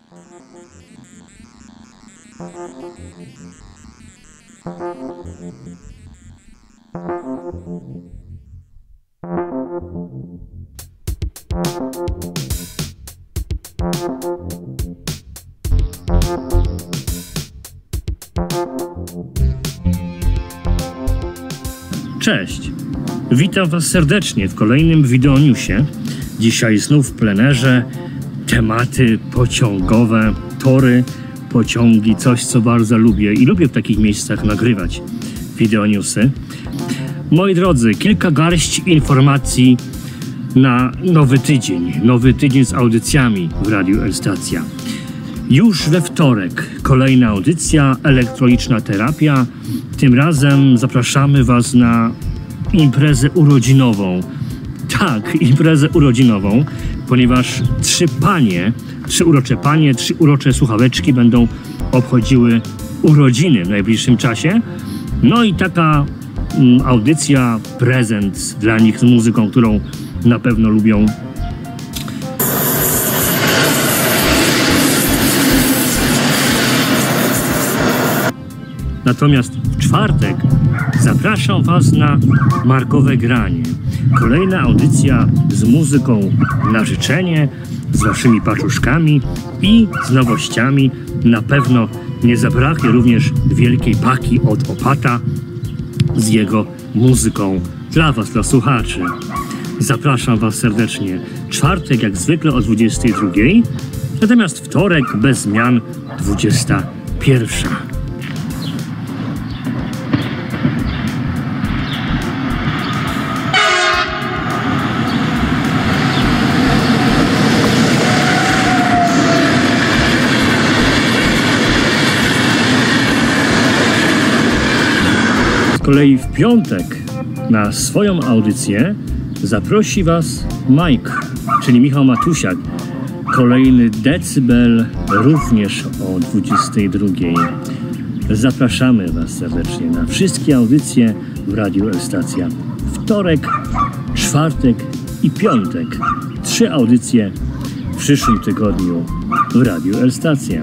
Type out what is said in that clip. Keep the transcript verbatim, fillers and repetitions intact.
Cześć! Witam Was serdecznie w kolejnym wideonewsie. Dzisiaj znów w plenerze tematy pociągowe, tory, pociągi, coś co bardzo lubię i lubię w takich miejscach nagrywać wideonewsy. Moi drodzy, kilka garść informacji na nowy tydzień. Nowy tydzień z audycjami w Radiu L-Stacja. Już we wtorek kolejna audycja, elektroniczna terapia. Tym razem zapraszamy Was na imprezę urodzinową. Tak, imprezę urodzinową, ponieważ trzy panie, trzy urocze panie, trzy urocze słuchaweczki będą obchodziły urodziny w najbliższym czasie. No i taka mm, audycja, prezent dla nich z muzyką, którą na pewno lubią. Natomiast w czwartek zapraszam Was na markowe granie. Kolejna audycja z muzyką na życzenie, z Waszymi paczuszkami i z nowościami. Na pewno nie zabraknie również wielkiej paki od Opata z jego muzyką dla Was, dla słuchaczy. Zapraszam Was serdecznie. Czwartek jak zwykle o dwudziestej drugiej, natomiast wtorek bez zmian dwudziesta pierwsza. Z kolei w piątek na swoją audycję zaprosi Was Mike, czyli Michał Matusiak. Kolejny decybel również o dwudziestej drugiej. Zapraszamy Was serdecznie na wszystkie audycje w Radiu L-Stacja. Wtorek, czwartek i piątek. Trzy audycje w przyszłym tygodniu w Radiu L-Stacja.